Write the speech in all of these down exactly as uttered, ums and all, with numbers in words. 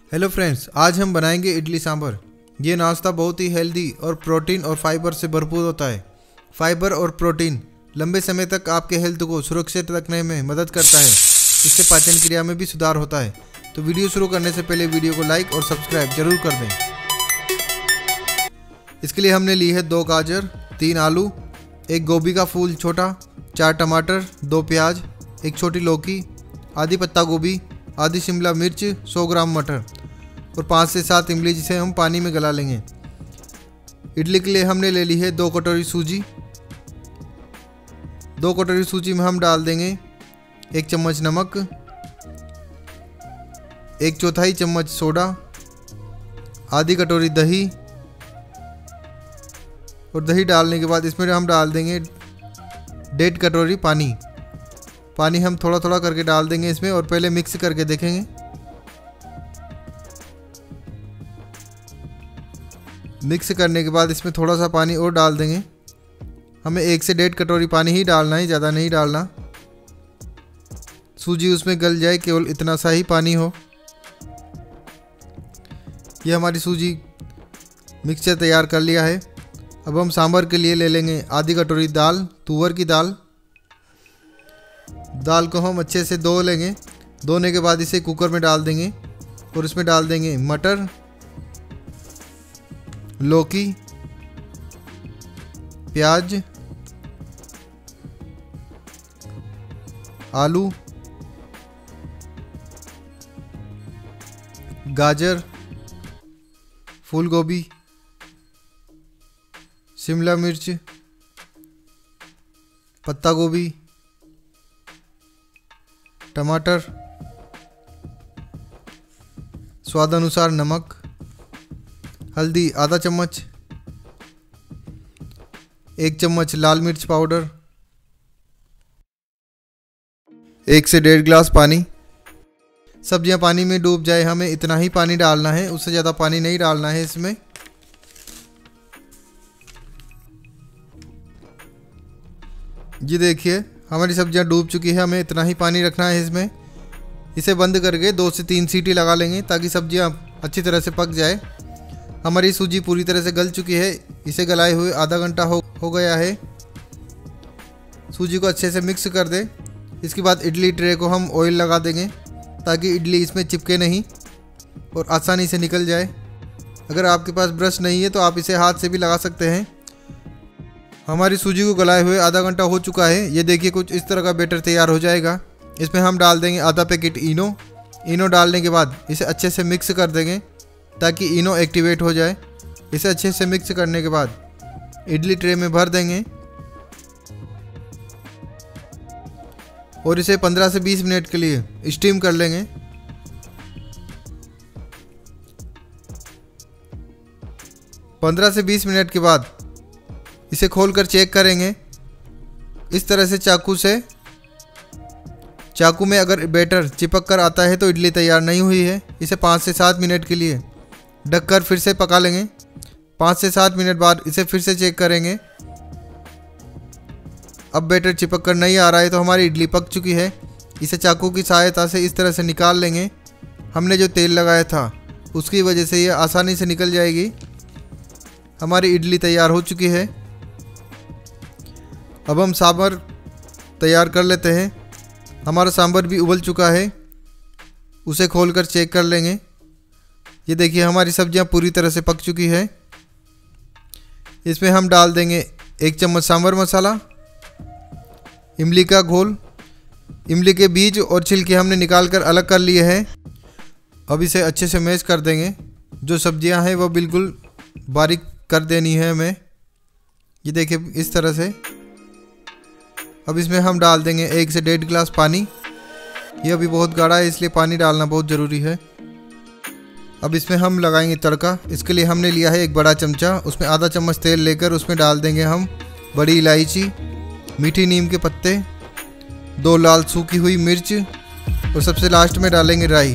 Hello friends, आज हम बनाएंगे इडली सांभर। ये नाश्ता बहुत ही हेल्दी और प्रोटीन और फाइबर से भरपूर होता है। फाइबर और प्रोटीन लंबे समय तक आपके हेल्थ को सुरक्षित रखने में मदद करता है। इससे पाचन क्रिया में भी सुधार होता है। तो वीडियो शुरू करने से पहले वीडियो को लाइक और सब्सक्राइब जरूर कर दें। इसके लिए हमने ली है दो गाजर, तीन आलू, एक गोभी का फूल छोटा, चार टमाटर, दो प्याज, एक छोटी लौकी, आधी पत्ता गोभी, आधी शिमला मिर्च, सौ ग्राम मटर और पाँच से सात इमली जिसे हम पानी में गला लेंगे। इडली के लिए हमने ले ली है दो कटोरी सूजी। दो कटोरी सूजी में हम डाल देंगे एक चम्मच नमक, एक चौथाई चम्मच सोडा, आधी कटोरी दही और दही डालने के बाद इसमें हम डाल देंगे डेढ़ कटोरी पानी। पानी हम थोड़ा थोड़ा करके डाल देंगे इसमें और पहले मिक्स करके देखेंगे। मिक्स करने के बाद इसमें थोड़ा सा पानी और डाल देंगे। हमें एक से डेढ़ कटोरी पानी ही डालना है, ज़्यादा नहीं डालना। सूजी उसमें गल जाए, केवल इतना सा ही पानी हो। यह हमारी सूजी मिक्सचर तैयार कर लिया है। अब हम सांभर के लिए ले लेंगे आधी कटोरी दाल, तुअर की दाल। दाल को हम अच्छे से धो लेंगे। धोने के बाद इसे कुकर में डाल देंगे और इसमें डाल देंगे मटर, लौकी, प्याज, आलू, गाजर, फूल गोभी, शिमला मिर्च, पत्ता गोभी, टमाटर, स्वाद अनुसार नमक, हल्दी आधा चम्मच, एक चम्मच लाल मिर्च पाउडर, एक से डेढ़ गिलास पानी। सब्जियां पानी में डूब जाए, हमें इतना ही पानी डालना है, उससे ज़्यादा पानी नहीं डालना है इसमें। ये देखिए हमारी सब्जियां डूब चुकी है, हमें इतना ही पानी रखना है इसमें। इसे बंद करके दो से तीन सीटी लगा लेंगे ताकि सब्जियां अच्छी तरह से पक जाए। हमारी सूजी पूरी तरह से गल चुकी है। इसे गलाए हुए आधा घंटा हो हो गया है। सूजी को अच्छे से मिक्स कर दे। इसके बाद इडली ट्रे को हम ऑयल लगा देंगे ताकि इडली इसमें चिपके नहीं और आसानी से निकल जाए। अगर आपके पास ब्रश नहीं है तो आप इसे हाथ से भी लगा सकते हैं। हमारी सूजी को गलाए हुए आधा घंटा हो चुका है। ये देखिए कुछ इस तरह का बैटर तैयार हो जाएगा। इसमें हम डाल देंगे आधा पैकेट इनो। इनो डालने के बाद इसे अच्छे से मिक्स कर देंगे ताकि इनो एक्टिवेट हो जाए। इसे अच्छे से मिक्स करने के बाद इडली ट्रे में भर देंगे और इसे पंद्रह से बीस मिनट के लिए स्टीम कर लेंगे। पंद्रह से बीस मिनट के बाद इसे खोलकर चेक करेंगे। इस तरह से चाकू से चाकू में अगर बैटर चिपक कर आता है तो इडली तैयार नहीं हुई है। इसे पाँच से सात मिनट के लिए ढककर फिर से पका लेंगे। पाँच से सात मिनट बाद इसे फिर से चेक करेंगे। अब बैटर चिपक कर नहीं आ रहा है तो हमारी इडली पक चुकी है। इसे चाकू की सहायता से इस तरह से निकाल लेंगे। हमने जो तेल लगाया था उसकी वजह से ये आसानी से निकल जाएगी। हमारी इडली तैयार हो चुकी है। अब हम सांभर तैयार कर लेते हैं। हमारा सांभर भी उबल चुका है। उसे खोलकर चेक कर लेंगे। ये देखिए हमारी सब्जियां पूरी तरह से पक चुकी है। इसमें हम डाल देंगे एक चम्मच सांभर मसाला, इमली का घोल। इमली के बीज और छिलके हमने निकाल कर अलग कर लिए हैं। अब इसे अच्छे से मैश कर देंगे। जो सब्जियां हैं वो बिल्कुल बारीक कर देनी है हमें। ये देखिए इस तरह से। अब इसमें हम डाल देंगे एक से डेढ़ गिलास पानी। यह अभी बहुत गाढ़ा है इसलिए पानी डालना बहुत ज़रूरी है। अब इसमें हम लगाएंगे तड़का। इसके लिए हमने लिया है एक बड़ा चमचा। उसमें आधा चम्मच तेल लेकर उसमें डाल देंगे हम बड़ी इलायची, मीठी नीम के पत्ते, दो लाल सूखी हुई मिर्च और सबसे लास्ट में डालेंगे राई।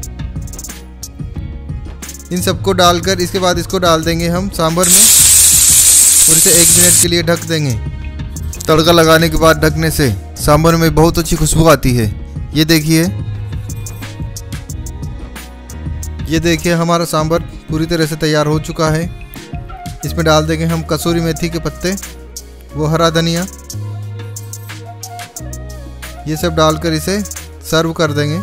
इन सबको डालकर इसके बाद इसको डाल देंगे हम सांभर में और इसे एक मिनट के लिए ढक देंगे। तड़का लगाने के बाद ढकने से सांभर में बहुत अच्छी खुशबू आती है। ये देखिए ये देखिए हमारा सांभर पूरी तरह से तैयार हो चुका है। इसमें डाल देंगे हम कसूरी मेथी के पत्ते, वो हरा धनिया, ये सब डालकर इसे सर्व कर देंगे।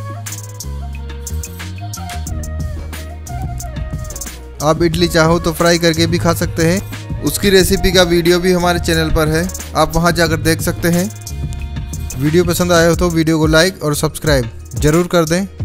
आप इडली चाहो तो फ्राई करके भी खा सकते हैं। उसकी रेसिपी का वीडियो भी हमारे चैनल पर है, आप वहां जाकर देख सकते हैं। वीडियो पसंद आया हो तो वीडियो को लाइक और सब्सक्राइब ज़रूर कर दें।